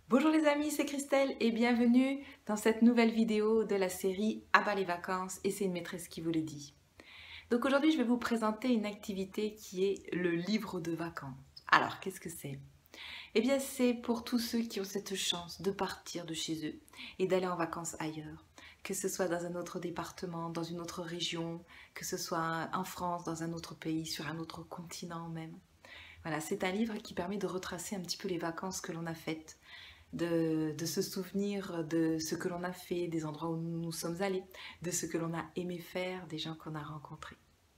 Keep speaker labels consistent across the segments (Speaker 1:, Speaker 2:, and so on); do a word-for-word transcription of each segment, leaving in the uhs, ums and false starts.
Speaker 1: Bonjour les amis, c'est Christelle et bienvenue dans cette nouvelle vidéo de la série À bas les vacances et c'est une maîtresse qui vous le dit. Donc aujourd'hui je vais vous présenter une activité qui est le livre de vacances. Alors qu'est-ce que c'est? Eh bien c'est pour tous ceux qui ont cette chance de partir de chez eux et d'aller en vacances ailleurs. Que ce soit dans un autre département, dans une autre région, que ce soit en France, dans un autre pays, sur un autre continent même. Voilà, c'est un livre qui permet de retracer un petit peu les vacances que l'on a faites, de, de se souvenir de ce que l'on a fait, des endroits où nous sommes allés, de ce que l'on a aimé faire, des gens qu'on a rencontrés.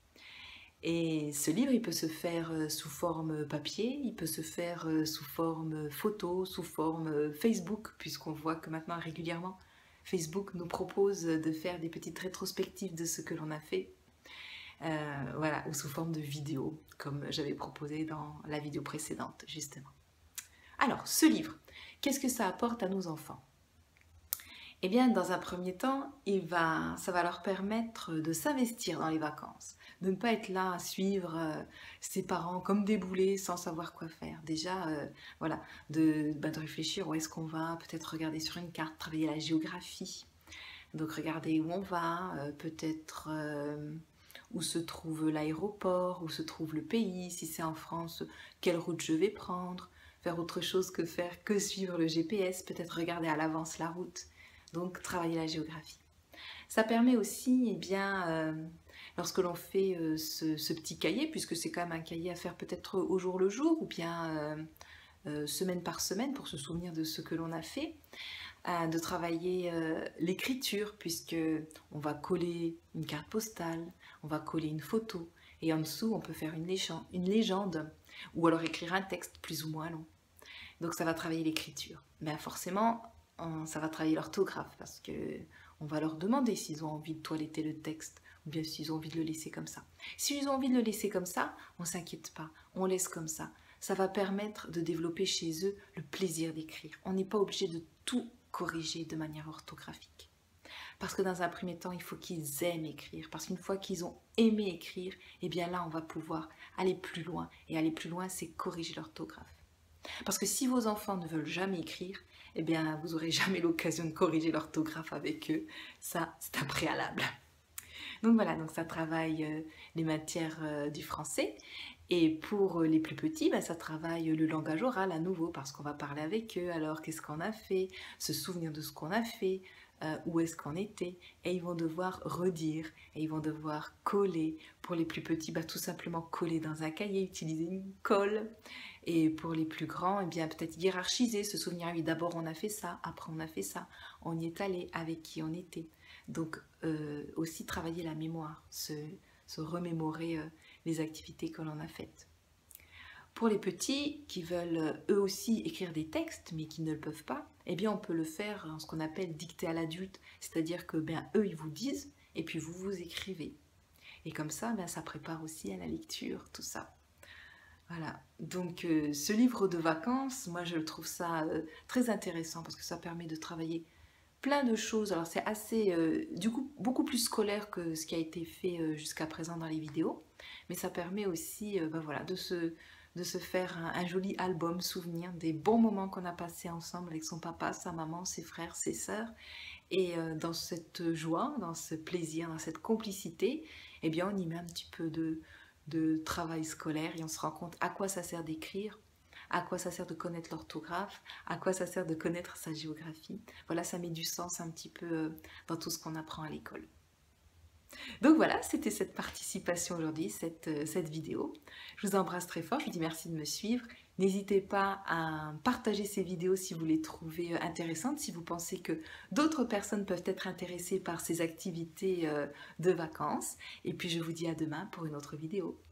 Speaker 1: Et ce livre, il peut se faire sous forme papier, il peut se faire sous forme photo, sous forme Facebook, puisqu'on voit que maintenant régulièrement, Facebook nous propose de faire des petites rétrospectives de ce que l'on a fait. Euh, voilà, ou sous forme de vidéo, comme j'avais proposé dans la vidéo précédente, justement. Alors, ce livre, qu'est-ce que ça apporte à nos enfants? Eh bien, dans un premier temps, il va, ça va leur permettre de s'investir dans les vacances, de ne pas être là à suivre euh, ses parents comme des boulets sans savoir quoi faire. Déjà, euh, voilà, de, bah, de réfléchir où est-ce qu'on va, peut-être regarder sur une carte, travailler la géographie. Donc, regarder où on va, euh, peut-être euh, où se trouve l'aéroport, où se trouve le pays, si c'est en France, quelle route je vais prendre, faire autre chose que faire que suivre le G P S, peut-être regarder à l'avance la route. Donc, travailler la géographie. Ça permet aussi, eh bien, euh, lorsque l'on fait euh, ce, ce petit cahier, puisque c'est quand même un cahier à faire peut-être au jour le jour, ou bien euh, euh, semaine par semaine pour se souvenir de ce que l'on a fait, euh, de travailler euh, l'écriture, puisque on va coller une carte postale, on va coller une photo, et en dessous on peut faire une légende, une légende ou alors écrire un texte plus ou moins long. Donc ça va travailler l'écriture. Mais forcément, on, ça va travailler l'orthographe parce que on va leur demander s'ils ont envie de toiletter le texte ou bien s'ils ont envie de le laisser comme ça. S'ils ont envie de le laisser comme ça, on ne s'inquiète pas, on laisse comme ça. Ça va permettre de développer chez eux le plaisir d'écrire. On n'est pas obligé de tout corriger de manière orthographique. Parce que dans un premier temps, il faut qu'ils aiment écrire. Parce qu'une fois qu'ils ont aimé écrire, eh bien là, on va pouvoir aller plus loin. Et aller plus loin, c'est corriger l'orthographe. Parce que si vos enfants ne veulent jamais écrire, eh bien, vous n'aurez jamais l'occasion de corriger l'orthographe avec eux. Ça, c'est un préalable. Donc voilà, donc ça travaille euh, les matières euh, du français. Et pour les plus petits, bah, ça travaille le langage oral à nouveau, parce qu'on va parler avec eux. Alors, qu'est-ce qu'on a fait? Se souvenir de ce qu'on a fait, euh, où est-ce qu'on était. Et ils vont devoir redire, et ils vont devoir coller. Pour les plus petits, bah, tout simplement coller dans un cahier, utiliser une colle. Et pour les plus grands, eh bien peut-être hiérarchiser, se souvenir, oui, d'abord on a fait ça, après on a fait ça, on y est allé, avec qui on était. Donc euh, aussi travailler la mémoire, se, se remémorer euh, les activités que l'on a faites. Pour les petits qui veulent eux aussi écrire des textes mais qui ne le peuvent pas, eh bien on peut le faire en ce qu'on appelle dicter à l'adulte, c'est-à-dire que bien eux ils vous disent et puis vous vous écrivez. Et comme ça, ben, ça prépare aussi à la lecture, tout ça. Voilà, donc euh, ce livre de vacances, moi je trouve ça euh, très intéressant parce que ça permet de travailler plein de choses. Alors c'est assez, euh, du coup, beaucoup plus scolaire que ce qui a été fait euh, jusqu'à présent dans les vidéos, mais ça permet aussi euh, ben voilà, de, se, de se faire un, un joli album souvenir des bons moments qu'on a passés ensemble avec son papa, sa maman, ses frères, ses sœurs. Et euh, dans cette joie, dans ce plaisir, dans cette complicité, eh bien on y met un petit peu de de travail scolaire et on se rend compte à quoi ça sert d'écrire, à quoi ça sert de connaître l'orthographe, à quoi ça sert de connaître sa géographie. Voilà, ça met du sens un petit peu dans tout ce qu'on apprend à l'école. Donc voilà, c'était cette participation aujourd'hui, cette, cette vidéo. Je vous embrasse très fort, je vous dis merci de me suivre. N'hésitez pas à partager ces vidéos si vous les trouvez intéressantes, si vous pensez que d'autres personnes peuvent être intéressées par ces activités de vacances. Et puis je vous dis à demain pour une autre vidéo.